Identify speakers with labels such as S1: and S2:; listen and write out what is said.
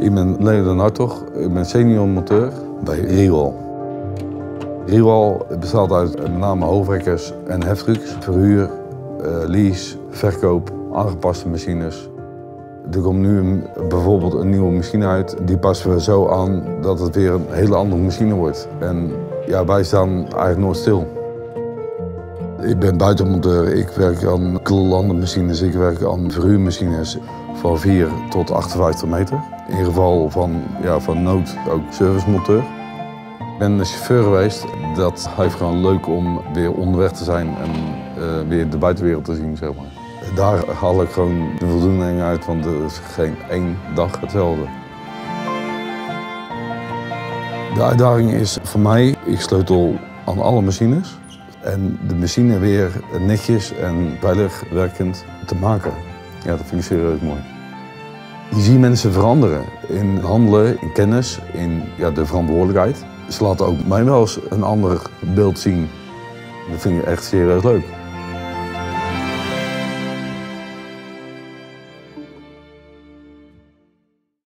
S1: Ik ben Leonard Hartog, ik ben senior monteur bij Riewal. Riewal bestaat uit met name hoofdrekkers en heftrucks, verhuur, lease, verkoop, aangepaste machines. Er komt nu bijvoorbeeld een nieuwe machine uit, die passen we zo aan dat het weer een hele andere machine wordt. En ja, wij staan eigenlijk nooit stil. Ik ben buitenmonteur, ik werk aan landenmachines, ik werk aan verhuurmachines van 4 tot 58 meter. In geval van nood ook servicemonteur. Ik ben een chauffeur geweest, dat heeft gewoon leuk om weer onderweg te zijn en weer de buitenwereld te zien, zeg maar. Daar haal ik gewoon de voldoening uit, want er is geen één dag hetzelfde. De uitdaging is voor mij, ik sleutel aan alle machines. En de machine weer netjes en veilig werkend te maken. Ja, dat vind ik serieus mooi. Je ziet mensen veranderen in handelen, in kennis, in de verantwoordelijkheid. Ze laten ook mij wel eens een ander beeld zien. Dat vind ik echt serieus leuk.